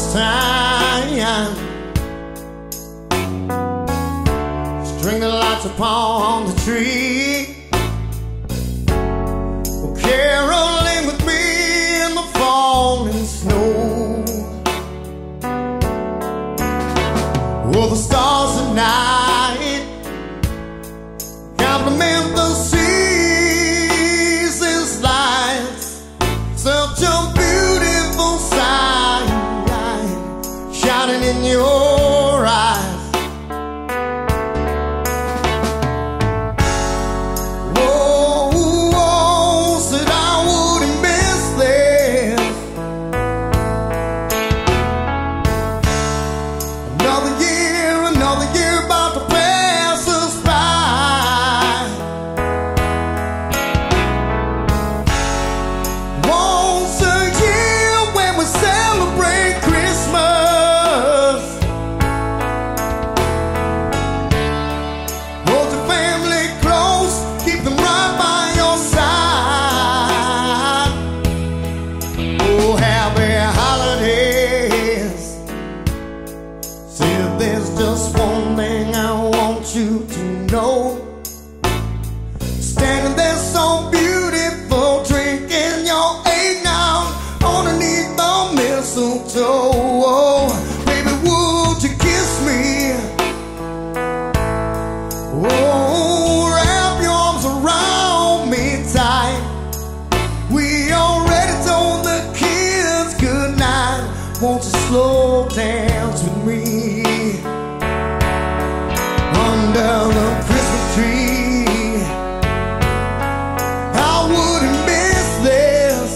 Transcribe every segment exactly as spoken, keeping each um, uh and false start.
time. String the lights upon the tree. Oh, caroling with me in the falling snow. Oh, the stars at night compliment the season's lights. Such a beautiful sight shining in your eyes. Whoa, whoa, said I wouldn't miss this. Another year, another year about to pass us by. Once a year when we celebrate Christmas, hold your family close, keep them right by your side. Oh, happy holidays. See, there's just one thing I want you to know. Standing there so beautiful, drinking your eggnog underneath the mistletoe. Oh, baby, would you kiss me? Oh, wrap your arms around me tight. We already told the kids goodnight. Won't you slow dance with me under the Christmas tree? I wouldn't miss this.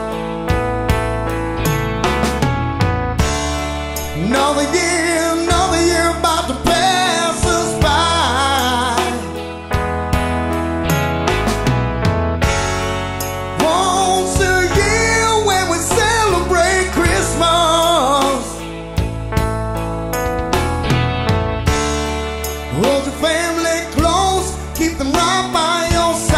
Another year, another year about to pass us by. Once a year when we celebrate Christmas, hold your family close, keep them right by your side.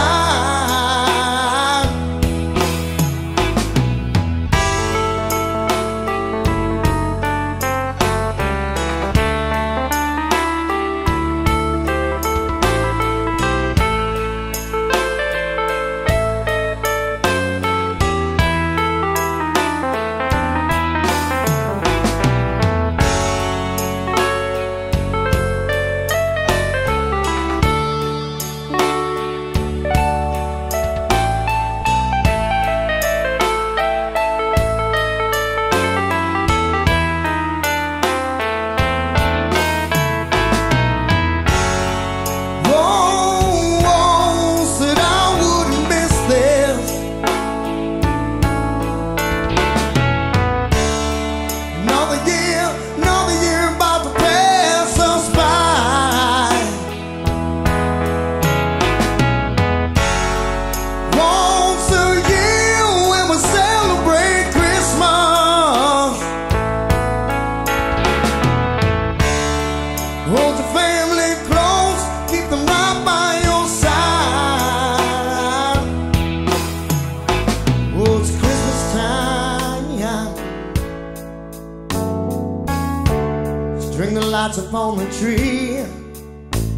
Hold your family close, keep them right by your side. Oh, it's Christmas time, yeah. String the lights upon the tree.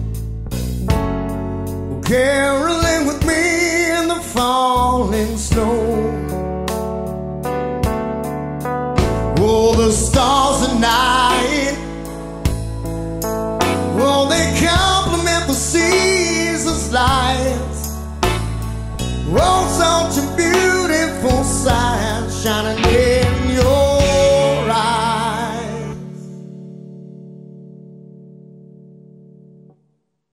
Oh, caroling with me in the falling snow.